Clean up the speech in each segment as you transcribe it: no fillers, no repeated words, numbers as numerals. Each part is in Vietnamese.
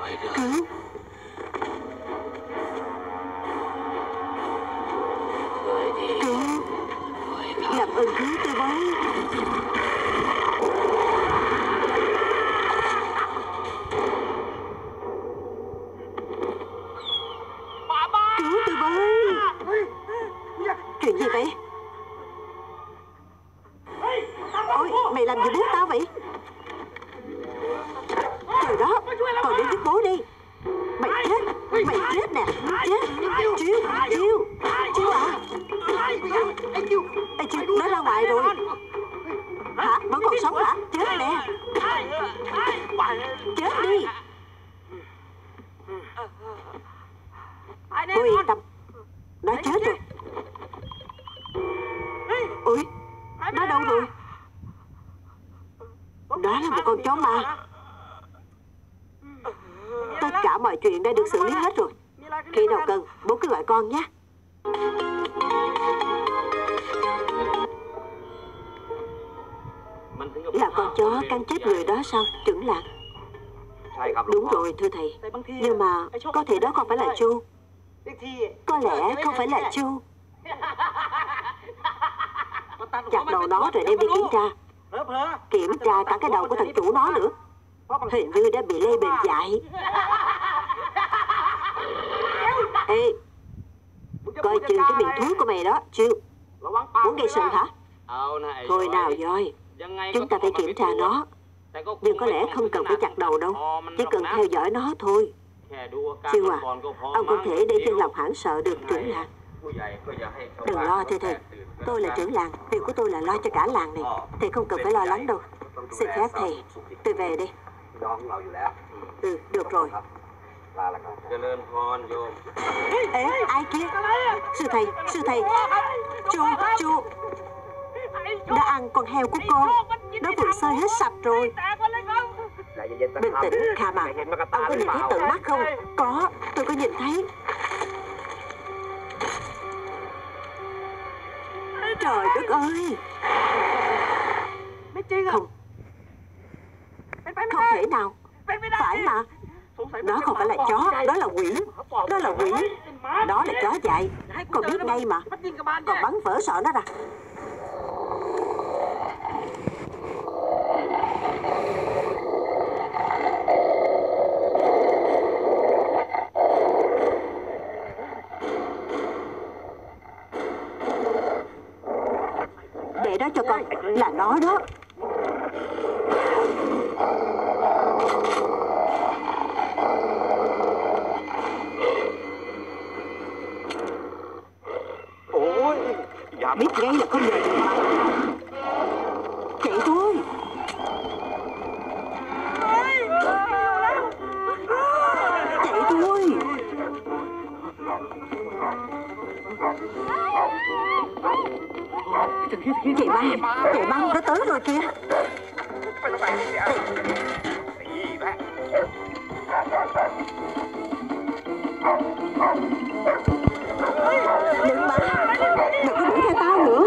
Cứu. Cứu. Làm ơn cứu tôi với. Cứu tôi với. Chuyện gì vậy? Ôi, mày làm gì bố tao vậy? Trời đó, còn đến giúp bố đi. Mày chết, mày chết nè. Chết. Chiêu, Chiêu. Chiêu à? Ê Chiêu, nó ra ngoài rồi. Hả? Vẫn còn sống hả? Chết nè. Chết đi. Bố yên tâm, nó chết rồi. Ôi, nó đâu rồi? Đó là một con chó ma. Tất cả mọi chuyện đã được xử lý hết rồi. Khi nào cần, bố cứ gọi con nhé. Là con chó cắn chết người đó sao, Trưởng Lạc? Đúng rồi, thưa thầy. Nhưng mà có thể đó không phải là Chu. Có lẽ không phải là Chu. Chặt đầu nó rồi đem đi kiểm tra. Kiểm tra cả cái đầu của thằng chủ nó nữa. Hình như đã bị lây bệnh dại. Ê, coi chừng cái miệng thúi của mày đó, Chiêu. Muốn gây sự hả? Thôi nào Voi, chúng ta phải kiểm tra nó. Nhưng có lẽ không cần phải chặt đầu đâu, chỉ cần theo dõi nó thôi. Chiêu à, ông không thể để dân lòng hoảng sợ được, Trưởng Làng. Đừng lo thưa thầy, tôi là trưởng làng, việc của tôi là lo cho cả làng này. Thầy không cần phải lo lắng đâu. Xin phép thầy, tôi về đi. Ừ, được rồi. Ê, ai kia? Sư thầy. Chu đã ăn con heo của con. Nó vừa xơi hết sạch rồi. Bình tĩnh, Kha mà. Ông có nhìn thấy tận mắt không? Có, tôi có nhìn thấy. Trời đất ơi. Không thể nào. Phải mà. Đó không phải là chó, đó là quỷ. Đó là quỷ. Đó là chó dại. Con biết ngay mà. Còn bắn vỡ sọ nó ra. Để đó cho con. Là nó đó. Biết ngay là con người. Chạy thôi. Chạy thôi. Chạy băng nó tới rồi kìa. Đừng bắn. Đừng có đuổi theo tao nữa.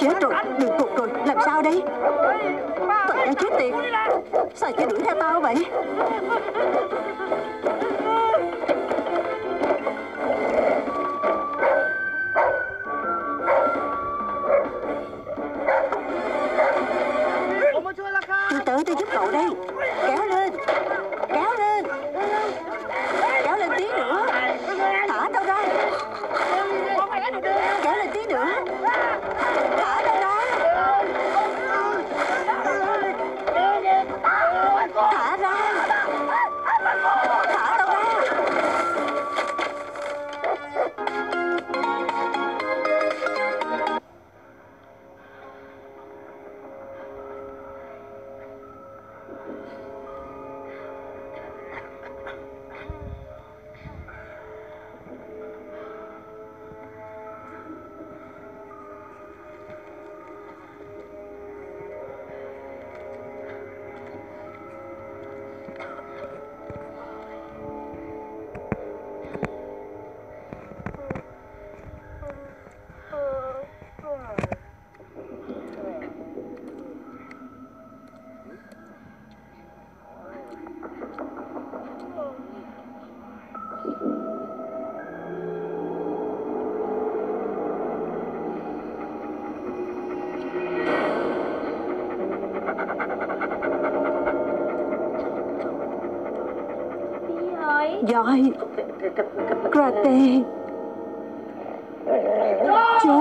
Chết rồi, đường cục rồi, làm sao đây? Tao đang chết tiệt. Sao chỉ đuổi theo tao vậy? Tôi tới tôi giúp cậu đây. Kéo lên. Kéo lên. Kéo lên tí nữa. Thả tao ra. Kéo lên tí nữa. Thả tao ra. Thả ra. Thả tao ra. Giỏi. Karate. Chú.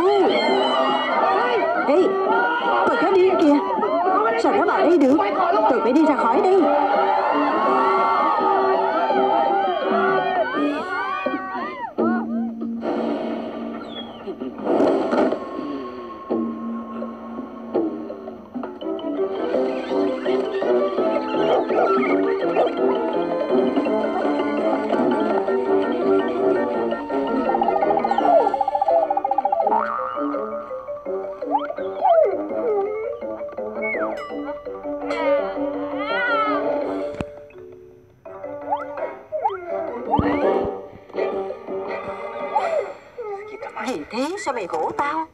Ê, con chó điên kìa. Sao nó vào đây được? Tôi phải đi ra khỏi đây. Gì thế? Sao mày gỗ tao?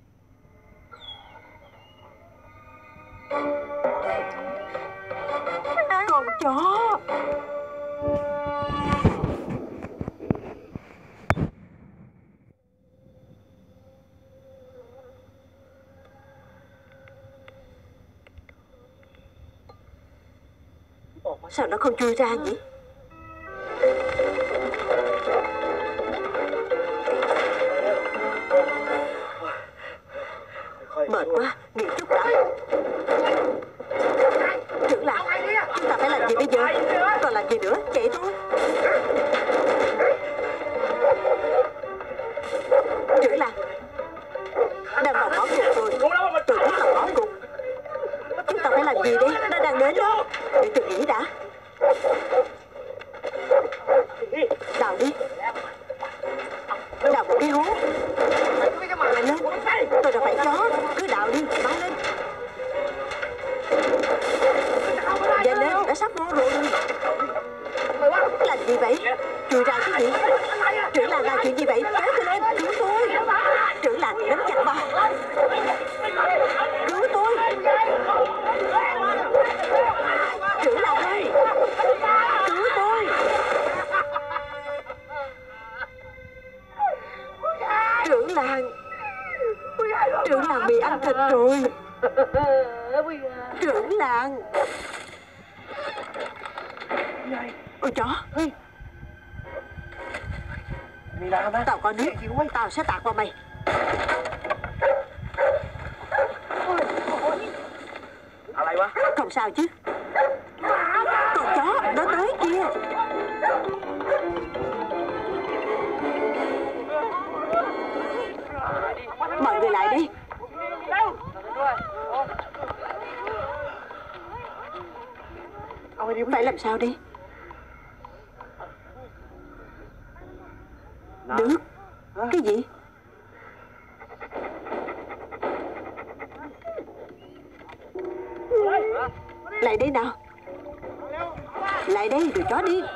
Con chó. Sao nó không chui ra nhỉ? Mệt quá, nghỉ chút đã. Trưởng là chúng ta phải làm gì bây giờ? Còn làm gì nữa, chạy thôi. Trưởng là đang vào ngõ cụt rồi. Tôi biết vào ngõ cụt. Chúng ta phải làm gì đây? Nó đang đến đó. Để tôi nghĩ đã. Đào đi. Đào một cái hố. Nhanh lên. Tôi đã phải chó. Cứ đào đi, mau lên. Nhanh lên, đã sắp vô rồi. Làm gì vậy? Chui ra cái gì? Trưởng làng làm chuyện gì vậy? Kéo tôi lên, cứu tôi. Trưởng làng nắm chặt vào. Cứu tôi. Trưởng làng ơi, cứu tôi. Trưởng làng. Trưởng làng bị ăn thịt rồi. Trưởng làng. Ôi chó. Tao có nước. Tao sẽ tạt vào mày. Không sao chứ. Con chó nó tới kia. Mọi người lại đi. Phải làm sao đi? Nước. Cái gì? Lại đây nào. Lại đây, đừng chó đi.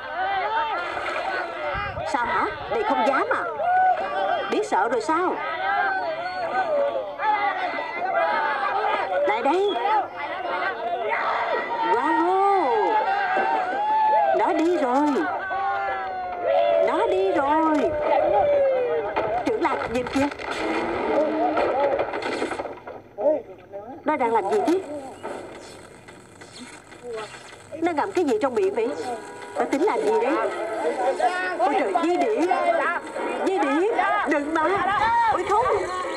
Sao hả? Đây không dám à? Biết sợ rồi sao? Lại đây. Bravo. Nó đi rồi. Nó đi rồi. Trưởng Lạc, nhìn kìa. Nó đang làm gì thế? Nó ngậm cái gì trong miệng vậy? Nó tính làm gì đấy? Ôi trời, dây đĩa. Dây đĩa. Đừng mà. Ôi không.